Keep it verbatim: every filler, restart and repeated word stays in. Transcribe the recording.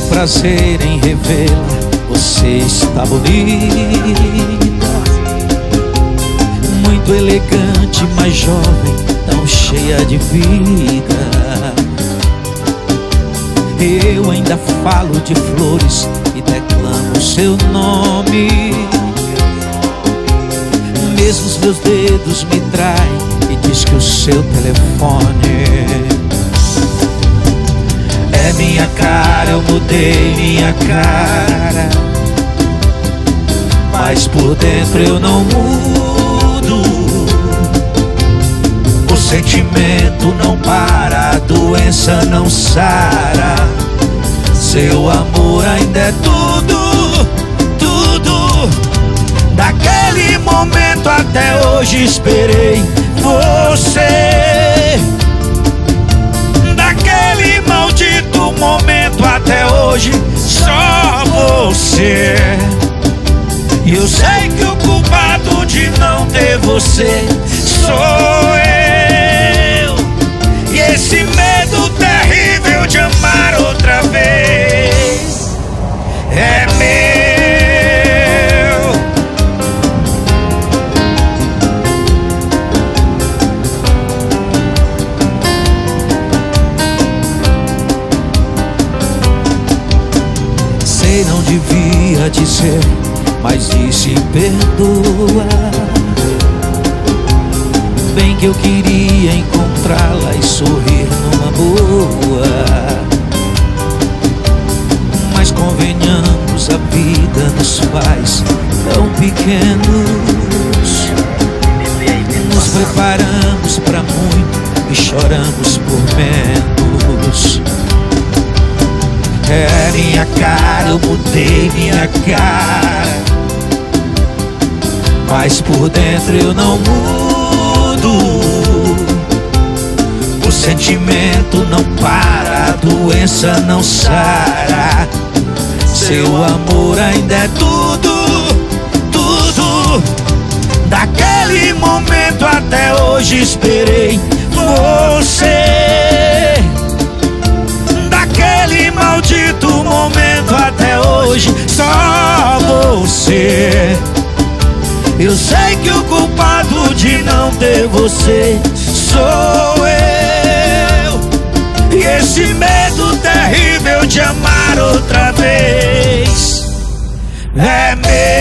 prazer em revê-la. Você está bonita, muito elegante, mas jovem, tão cheia de vida. Eu ainda falo de flores e declamo seu nome. Mesmo os meus dedos me traem e diz que o seu telefone é minha cara. Eu mudei minha cara, mas por dentro eu não mudo. O sentimento não para, a doença não sara. Seu amor ainda é tudo, tudo. Daquele momento até hoje esperei você. Daquele maldito momento até hoje só você. E eu sei que o culpado de não ter você sou eu. E esse medo terrível de amar outra vez é meu. Sei, não devia dizer, mas disse perdoa. Bem que eu queria encontrá-la e sorrir numa boa, mas convenhamos, a vida nos faz tão pequenos. Nos preparamos pra muito e choramos por menos. É minha cara, eu mudei minha cara, mas por dentro eu não mudo. O sentimento não para, a doença não sara. Seu amor ainda é tudo, tudo. Daquele momento até hoje esperei você. Daquele maldito momento até hoje só você. Eu sei que o culpado de não ter você sou eu. E esse medo terrível de amar outra vez é meu.